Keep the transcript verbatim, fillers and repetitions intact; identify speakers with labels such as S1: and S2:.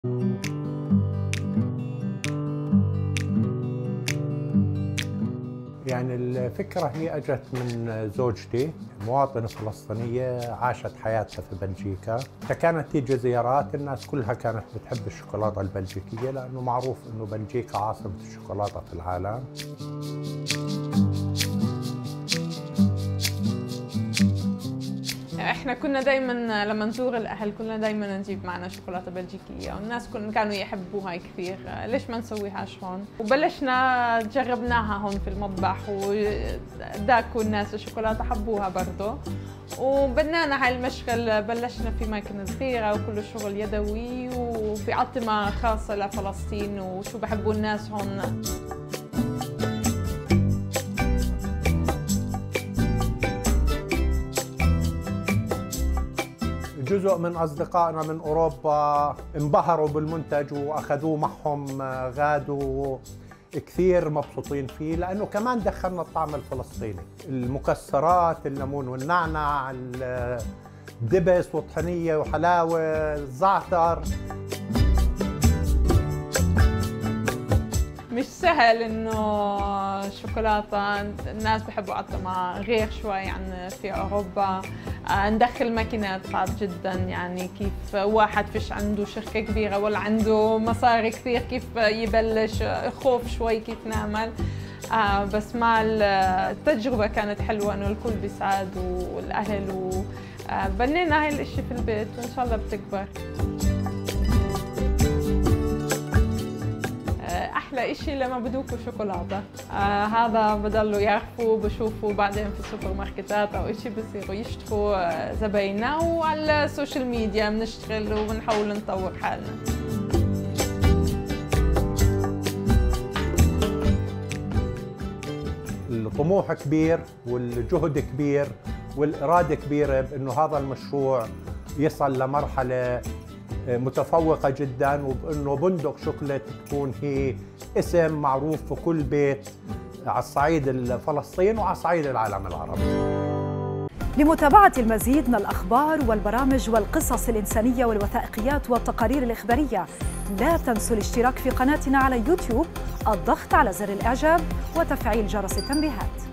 S1: يعني الفكرة هي أجت من زوجتي مواطنة فلسطينية عاشت حياتها في بلجيكا، فكانت تيجي زيارات. الناس كلها كانت بتحب الشوكولاتة البلجيكية لأنه معروف إنه بلجيكا عاصمة الشوكولاتة في العالم.
S2: احنا كنا دايما لما نزور الاهل كنا دايما نجيب معنا شوكولاته بلجيكيه، والناس كانوا يحبوها كثير. ليش ما نسويهاش هون؟ وبلشنا جربناها هون في المطبخ وداكوا الناس الشوكولاته حبوها برضه، وبنينا هاي المشغل. بلشنا في ماكينه صغيره وكله شغل يدوي وفي عطمه خاصه لفلسطين وشو بحبوا الناس هون.
S1: جزء من أصدقائنا من أوروبا انبهروا بالمنتج وأخذوه معهم، غادوا كثير مبسوطين فيه لأنه كمان دخلنا الطعم الفلسطيني، المكسرات، الليمون والنعناع، الدبس والطحينية وحلاوة، الزعتر.
S2: مش سهل انه شوكولاته الناس بحبوا عطمها غير شوي عن في اوروبا. ندخل ماكينات صعب جدا، يعني كيف واحد فيش عنده شركه كبيره ولا عنده مصاري كثير كيف يبلش، خوف شوي كيف نعمل. بس مع التجربه كانت حلوه انه الكل بيساعد والاهل، وبنينا هاي الاشي في البيت وان شاء الله بتكبر. أحلى إشي لما بدوكوا شوكولاتة، آه هذا بضلوا يعرفوا بشوفوا بعدين في السوبر ماركتات أو إشي بصيروا يشتروا آه زبايننا، وعلى السوشيال ميديا بنشتغل وبنحاول نطور حالنا.
S1: الطموح كبير والجهد كبير والإرادة كبيرة بأنه هذا المشروع يصل لمرحلة متفوقة جدا، وبأنه بندق شوكولات تكون هي اسم معروف في كل بيت على الصعيد الفلسطيني وعلى صعيد العالم العربي.
S3: لمتابعة المزيد من الأخبار والبرامج والقصص الإنسانية والوثائقيات والتقارير الإخبارية، لا تنسوا الاشتراك في قناتنا على يوتيوب، الضغط على زر الإعجاب وتفعيل جرس التنبيهات.